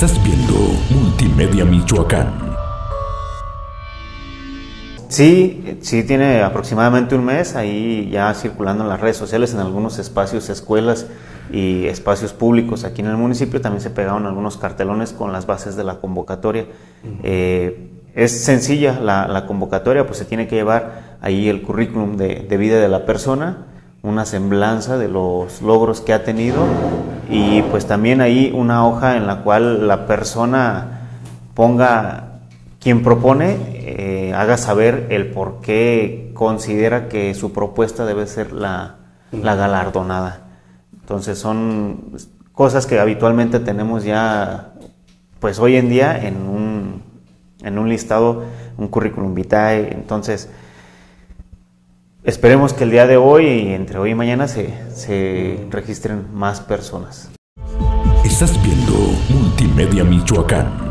Estás viendo Multimedia Michoacán. Sí, tiene aproximadamente un mes ahí ya circulando en las redes sociales, en algunos espacios, escuelas y espacios públicos aquí en el municipio. También se pegaron algunos cartelones con las bases de la convocatoria. Es sencilla la convocatoria, pues se tiene que llevar ahí el currículum de vida de la persona, una semblanza de los logros que ha tenido y pues también ahí una hoja en la cual la persona ponga, quien propone, haga saber el por qué considera que su propuesta debe ser la galardonada. Entonces son cosas que habitualmente tenemos ya, pues hoy en día en un listado, un currículum vitae. Entonces esperemos que el día de hoy y entre hoy y mañana se registren más personas. Estás viendo Multimedia Michoacán.